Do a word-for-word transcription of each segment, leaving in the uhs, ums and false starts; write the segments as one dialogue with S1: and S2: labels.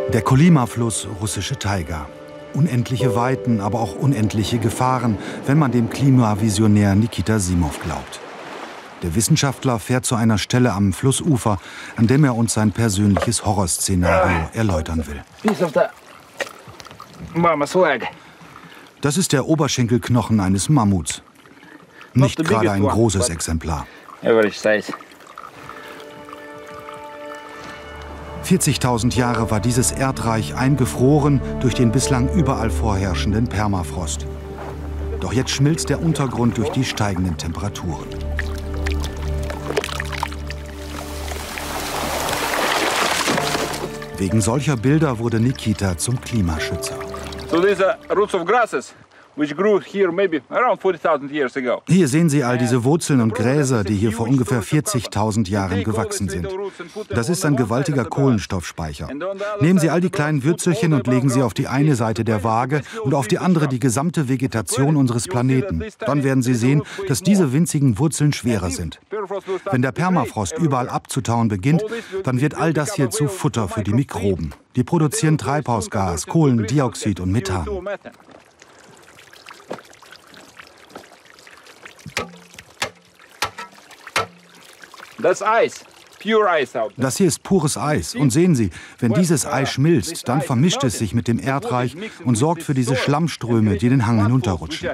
S1: Der Kolyma-Fluss, russische Taiga. Unendliche Weiten, aber auch unendliche Gefahren, wenn man dem Klimavisionär Nikita Simov glaubt. Der Wissenschaftler fährt zu einer Stelle am Flussufer, an dem er uns sein persönliches Horrorszenario erläutern will. Das ist der Oberschenkelknochen eines Mammuts. Nicht gerade ein großes Exemplar. vierzigtausend Jahre war dieses Erdreich eingefroren durch den bislang überall vorherrschenden Permafrost. Doch jetzt schmilzt der Untergrund durch die steigenden Temperaturen. Wegen solcher Bilder wurde Nikita zum Klimaschützer.
S2: So these are roots of grasses, which grew here maybe around forty thousand years ago.
S1: Hier sehen Sie all diese Wurzeln und Gräser, die hier vor ungefähr vierzigtausend Jahren gewachsen sind. Das ist ein gewaltiger Kohlenstoffspeicher. Nehmen Sie all die kleinen Würzelchen und legen sie auf die eine Seite der Waage und auf die andere die gesamte Vegetation unseres Planeten. Dann werden Sie sehen, dass diese winzigen Wurzeln schwerer sind. Wenn der Permafrost überall abzutauen beginnt, dann wird all das hier zu Futter für die Mikroben. Die produzieren Treibhausgas, Kohlendioxid und Methan. Das hier ist pures Eis. Und sehen Sie, wenn dieses Eis schmilzt, dann vermischt es sich mit dem Erdreich und sorgt für diese Schlammströme, die den Hang hinunterrutschen.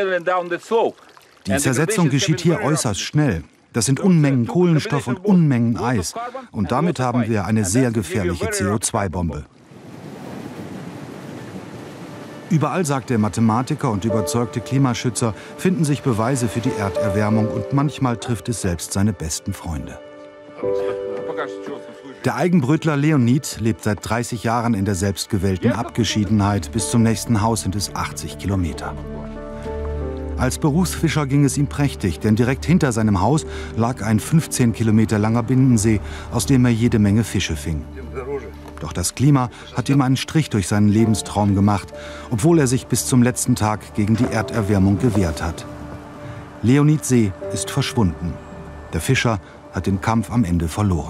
S1: Die Zersetzung geschieht hier äußerst schnell. Das sind Unmengen Kohlenstoff und Unmengen Eis. Und damit haben wir eine sehr gefährliche C O zwei Bombe. Überall, sagt der Mathematiker und überzeugte Klimaschützer, finden sich Beweise für die Erderwärmung und manchmal trifft es selbst seine besten Freunde. Der Eigenbrötler Leonid lebt seit dreißig Jahren in der selbstgewählten Abgeschiedenheit. Bis zum nächsten Haus sind es achtzig Kilometer. Als Berufsfischer ging es ihm prächtig, denn direkt hinter seinem Haus lag ein fünfzehn Kilometer langer Binnensee, aus dem er jede Menge Fische fing. Doch das Klima hat ihm einen Strich durch seinen Lebenstraum gemacht, obwohl er sich bis zum letzten Tag gegen die Erderwärmung gewehrt hat. Leonids See ist verschwunden. Der Fischer hat den Kampf am Ende verloren.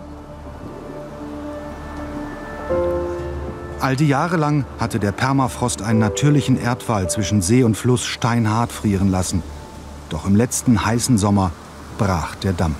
S1: All die Jahre lang hatte der Permafrost einen natürlichen Erdwall zwischen See und Fluss steinhart frieren lassen. Doch im letzten heißen Sommer brach der Damm.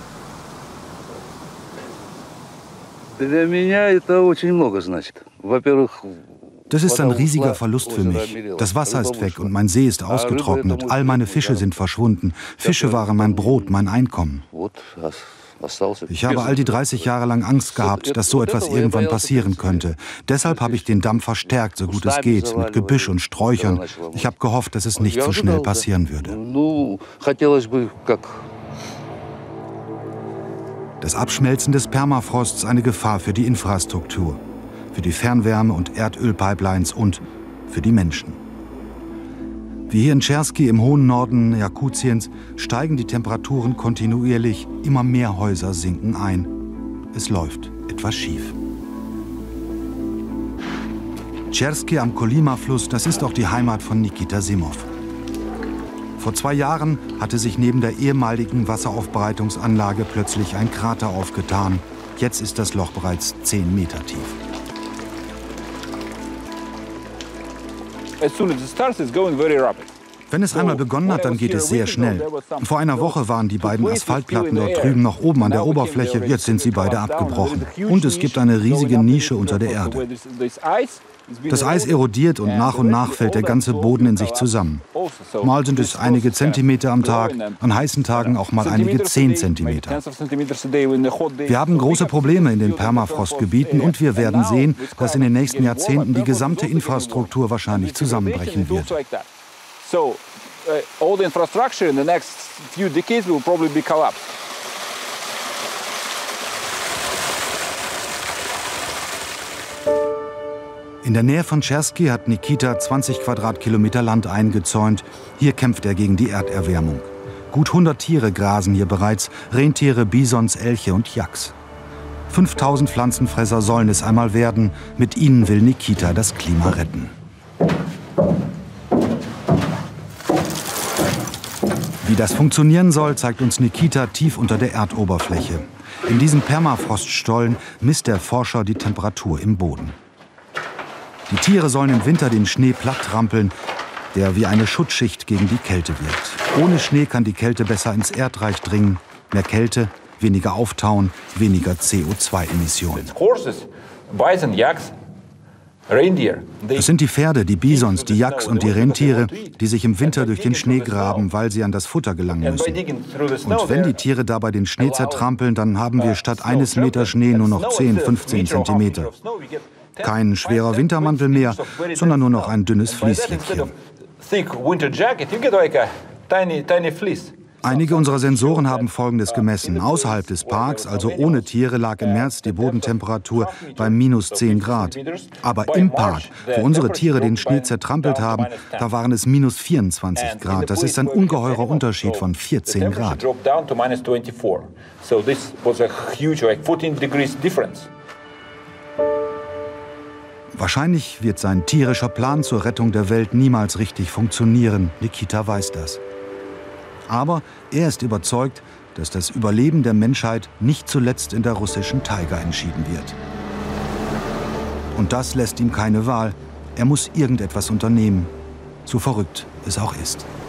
S1: Das ist ein riesiger Verlust für mich. Das Wasser ist weg und mein See ist ausgetrocknet. All meine Fische sind verschwunden. Fische waren mein Brot, mein Einkommen. Ich habe all die dreißig Jahre lang Angst gehabt, dass so etwas irgendwann passieren könnte. Deshalb habe ich den Damm verstärkt, so gut es geht, mit Gebüsch und Sträuchern. Ich habe gehofft, dass es nicht so schnell passieren würde. Das Abschmelzen des Permafrosts eine Gefahr für die Infrastruktur, für die Fernwärme- und Erdölpipelines und für die Menschen. Wie hier in Tscherski im hohen Norden Jakutiens steigen die Temperaturen kontinuierlich, immer mehr Häuser sinken ein. Es läuft etwas schief. Tscherski am Kolyma-Fluss, das ist auch die Heimat von Nikita Simov. Vor zwei Jahren hatte sich neben der ehemaligen Wasseraufbereitungsanlage plötzlich ein Krater aufgetan. Jetzt ist das Loch bereits zehn Meter tief. Wenn es einmal begonnen hat, dann geht es sehr schnell. Vor einer Woche waren die beiden Asphaltplatten dort drüben noch oben an der Oberfläche. Jetzt sind sie beide abgebrochen. Und es gibt eine riesige Nische unter der Erde. Das Eis erodiert und nach und nach fällt der ganze Boden in sich zusammen. Mal sind es einige Zentimeter am Tag, an heißen Tagen auch mal einige zehn Zentimeter. Wir haben große Probleme in den Permafrostgebieten und wir werden sehen, dass in den nächsten Jahrzehnten die gesamte Infrastruktur wahrscheinlich zusammenbrechen wird.
S2: So, uh, all the infrastructure in the next few decades will probably be collapsed.
S1: In der Nähe von Tscherski hat Nikita zwanzig Quadratkilometer Land eingezäunt. Hier kämpft er gegen die Erderwärmung. Gut hundert Tiere grasen hier bereits, Rentiere, Bisons, Elche und Yaks. fünftausend Pflanzenfresser sollen es einmal werden. Mit ihnen will Nikita das Klima retten. Wie das funktionieren soll, zeigt uns Nikita tief unter der Erdoberfläche. In diesem Permafroststollen misst der Forscher die Temperatur im Boden. Die Tiere sollen im Winter den Schnee platt-trampeln, der wie eine Schutzschicht gegen die Kälte wirkt. Ohne Schnee kann die Kälte besser ins Erdreich dringen. Mehr Kälte, weniger Auftauen, weniger C O zwei Emissionen. Es sind die Pferde, die Bisons, die Yaks und die Rentiere, die sich im Winter durch den Schnee graben, weil sie an das Futter gelangen müssen. Und wenn die Tiere dabei den Schnee zertrampeln, dann haben wir statt eines Meter Schnee nur noch zehn, fünfzehn Zentimeter. Kein schwerer Wintermantel mehr, sondern nur noch ein dünnes Fließjäckchen. Einige unserer Sensoren haben Folgendes gemessen. Außerhalb des Parks, also ohne Tiere, lag im März die Bodentemperatur bei minus zehn Grad. Aber im Park, wo unsere Tiere den Schnee zertrampelt haben, da waren es minus vierundzwanzig Grad. Das ist ein ungeheurer Unterschied von vierzehn Grad. Wahrscheinlich wird sein tierischer Plan zur Rettung der Welt niemals richtig funktionieren. Nikita weiß das. Aber er ist überzeugt, dass das Überleben der Menschheit nicht zuletzt in der russischen Taiga entschieden wird. Und das lässt ihm keine Wahl. Er muss irgendetwas unternehmen, so verrückt es auch ist.